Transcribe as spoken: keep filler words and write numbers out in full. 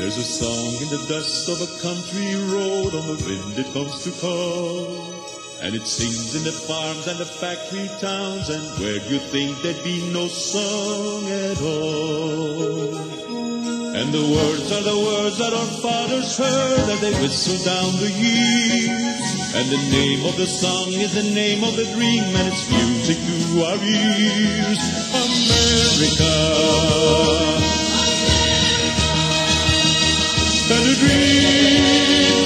There's a song in the dust of a country road, on the wind it comes to call. And it sings in the farms and the factory towns, and where you think there'd be no song at all. And the words are the words that our fathers heard as they whistle down the years. And the name of the song is the name of the dream, and it's music to our ears. America, America. And the dream